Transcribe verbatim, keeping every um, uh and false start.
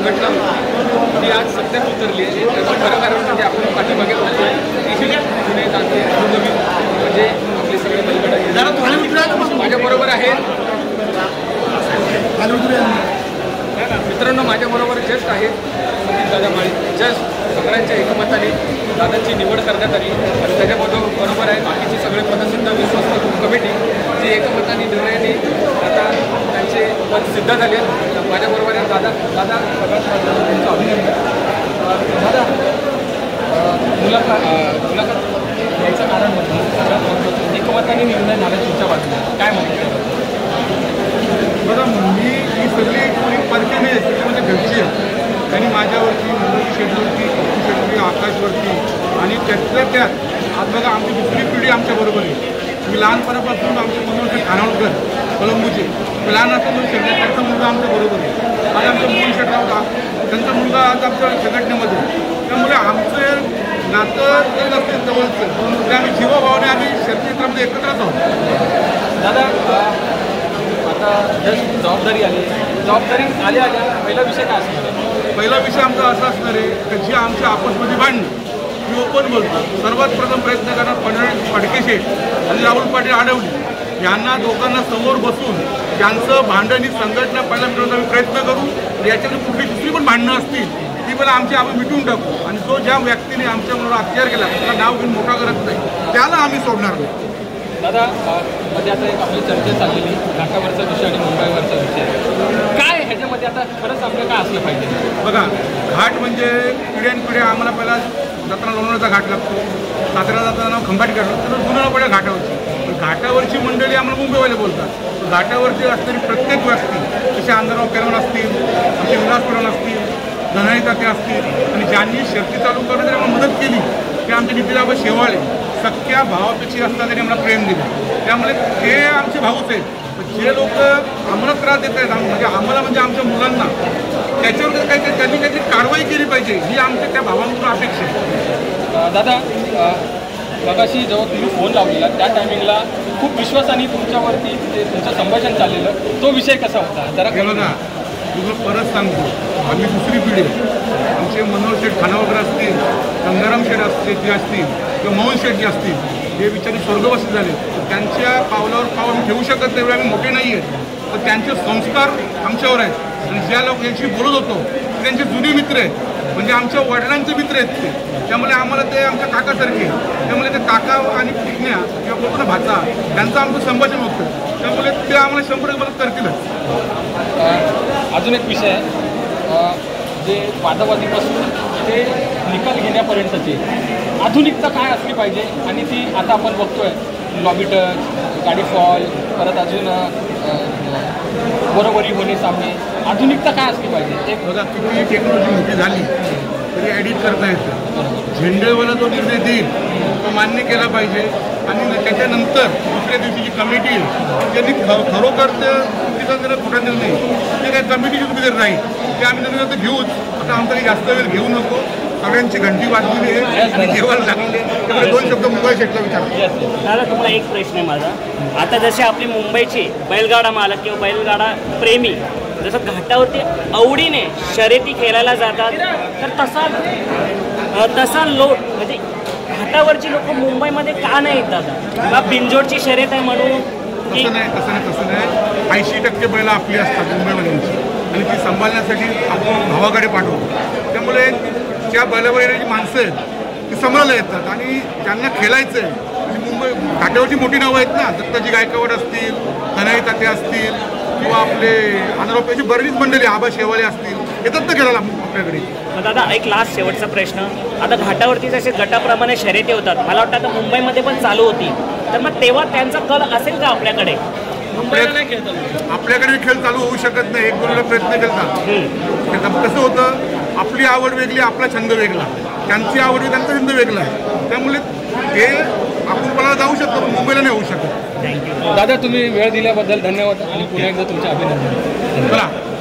संघटना ती आज सत्यात उतरली आहे. त्याचं खरं कारण म्हणजे आपण पाठीमागे बघतोय पुणे जाते नवीन म्हणजे आपले सगळे बैलगाडा माझ्याबरोबर आहेत. मित्रांनो माझ्याबरोबर जस्ट आहेत संदीप दादा माळी. जस्ट सगळ्यांच्या एकमताने दादांची निवड करण्यात आली आणि त्याच्याबरोबर बरोबर आहे बाकीची सगळे पदसिद्ध विश्वस्त कमिटी जी एकमताने निर्णयाने आता त्यांचे पद सिद्ध झाले. माझ्याबरोबर आहे दादा. दादा त्यांचं अभिनंदन. दादा मुलाखत मुलाखत यायचं कारण म्हणजे सगळ्यात महत्त्वाचं एकमताने निर्णय झाला तुमच्या बाजूला काय म्हणतो? बरं मी ही सगळी पार्टी नाही त्याच्यामध्ये घरची आहे. त्यांनी माझ्यावरती मुंबई शेडवरती कपू शेडवरती आकाशवरती आणि त्यातल्या त्यात आज बघा आमची दुसरी पिढी आमच्याबरोबर आहे. मी लहानपणापासून आमचे मनोहर खानावळकर कोलंबूचे मी लहान असताना शेडला त्यांचा मुलगा आमच्याबरोबर आहे. आज आमचा मोहन शेडला होता त्यांचा मुलगा आज आमच्या संघटनेमध्ये. त्यामुळे आमचं नातं ते नसते जवळचं ते आम्ही जीवाभावाने आम्ही क्षेत्रामध्ये एकत्रच आहोत. दादा आता जस्ट जबाबदारी आली जबाबदारी आल्या आल्या पहिला विषय काय असणार आहे? पहिला विषय आमचा असा असणार आहे की जे आमच्या आपसमध्ये भांडणं मी ओपन बोलतो. सर्वात प्रथम प्रयत्न करणार फडणवीस फडकेशेठ आणि राहुल पाटील आढळले यांना दोघांना समोर बसून त्यांचं भांडण ही संघटना पहिला मिळवण्याचा आम्ही प्रयत्न करू. याच्यातून कुठली दुसरी पण भांडणं असतील ती पण आमची आम्ही मिटवून टाकू आणि जो ज्या व्यक्तीने आमच्या मुलाला अत्याचार केला त्याला नाव घेऊन मोठा करत नाही त्याला आम्ही सोडणार नाही. दादा मध्ये आता एक आपली चर्चा चाललेली घाटावरचा विषय आणि मुंबईवरचा विषय काय ह्याच्यामध्ये आता खरंच आपलं काय असलं पाहिजे? बघा घाट म्हणजे पिढ्यानपिढ्या आम्हाला पहिला जाताना लोणावळ्याचा घाट लागतो. सातारा जाताना नाव खंबाटी घाट लागतो तर जुना पडे घाटावरची घाटावरची मंडळी आम्हाला मुंबईवाले बोलतात. घाटावरती असणारी प्रत्येक व्यक्ती जसे आंधाराव पेरवण असतील आमचे विलास पेरवण असतील धनाई ताते असतील आणि ज्यांनी शर्ती चालू करण्यासाठी आम्हाला मदत केली ते आमचे नितीनबाबा शेवाळे सख्या भावापेक्षा असताना त्यांनी आम्हाला प्रेम दिलं. त्यामुळे ते आमचे भाऊच आहेत. जे लोक आम्हाला त्रास देत आहेत म्हणजे आम्हाला म्हणजे आमच्या मुलांना त्याच्यावर काहीतरी त्यांनी काहीतरी कारवाई केली पाहिजे ही आमच्या त्या भावांकडून अपेक्षा आहे. दादा मगाशी जेव्हा तुम्ही फोन लावलेला त्या टायमिंगला खूप विश्वासाने तुमच्यावरती ते तुमचं संभाषण चाललेलं तो विषय कसा होता जरा केलं ना. तुला परत सांगतो आम्ही दुसरी पिढी आमचे मनोहर शेठ खानावकर असतील गंगाराम शेठ असतील जे असतील किंवा मोहन शेठ जे असतील हे बिचारी स्वर्गवासी झाले त्यांच्या पावलावर पाव आम्ही ठेवू शकत नाही. आम्ही मोठे नाही आहेत तर त्यांचे संस्कार आमच्यावर आहेत आणि ज्या लोक यांची बोलत होतो त्यांचे जुने मित्र आहेत म्हणजे आमच्या वडिलांचे मित्र आहेत ते. त्यामुळे आम्हाला ते आमच्या काकासारखे त्यामुळे ते काका आणि पुतण्या किंवा कोकण भाचा त्यांचं आमचं संभाषण होतं त्यामुळे ते आम्हाला शंभर मदत करतीलच. अजून एक विषय आहे जे वादावादीपासून ते निकाल घेण्यापर्यंतची आधुनिकता काय असली पाहिजे आणि ती आता आपण बघतोय लॉबी टच गाडी फॉल परत अजून बरोबरी होणे सामने आधुनिकता काय असली पाहिजे? ते बघा किती टेक्नॉलॉजी मोठी झाली तरी एडिट करता येतं. झेंडेवाला जो निर्णय देईल तो मान्य केला पाहिजे आणि त्याच्यानंतर दुसऱ्या दिवशीची कमिटी त्यांनी खरोखर जर कुठं निर्णय ते काही कमिटीची तुम्ही जर नाही ते आम्ही निर्णय तर घेऊच. आता आमचा काही जास्त वेळ घेऊ नको. सगळ्यांची घंटी वाजलेली आहे आणि जेवायला लागले त्यामुळे दोन शब्द मुंबई शेटला विचार. दादा तुम्हाला एक प्रश्न आहे माझा. आता जसे आपली मुंबईची बैलगाडा मालक किंवा बैलगाडा प्रेमी जसं घाटावरती आवडीने शर्यती खेळायला जातात तर तसा तसा लोट म्हणजे घाटावरची लोक मुंबईमध्ये का नाही येतात? किंवा बिंजोडची शर्यत आहे म्हणून तसं नाही तसं नाही तसं नाही ऐंशी टक्के बैलं आपली असतात मुंबईवाल्यांची आणि ती सांभाळण्यासाठी आपण भावाकडे पाठवतो. त्यामुळे ज्या बैलावर येणारी माणसं आहेत ती सांभाळायला येतात आणि ज्यांना खेळायचं आहे मुंबई घाटावरची मोठी नावं आहेत ना दत्ताजी गायकवाड असतील धनाई ताते असतील किंवा आपले आंध्रप्रेची बरीच मंडळी आबा शेवाळे असतील येतात ना खेळायला आपल्याकडे. दादा एक लास्ट शेवटचा प्रश्न. आता घाटावरती जसे गटाप्रमाणे शर्यती होतात मला वाटतं आता मुंबईमध्ये पण चालू होती तर मग तेव्हा त्यांचा कल असेल का आपल्याकडे? आपल्याकडे खेळ चालू होऊ शकत नाही. एक दोनला प्रयत्न करतात. कसं होतं आपली आवड वेगळी आपला छंद वेगळा त्यांची आवड त्यांचा छंद वेगळा आहे त्यामुळे ते आपण कोणाला जाऊ शकतो पण मुंबईला नाही होऊ शकत. दादा तुम्ही वेळ दिल्याबद्दल धन्यवाद आणि पुन्हा एकदा तुमचे अभिनंदन. चला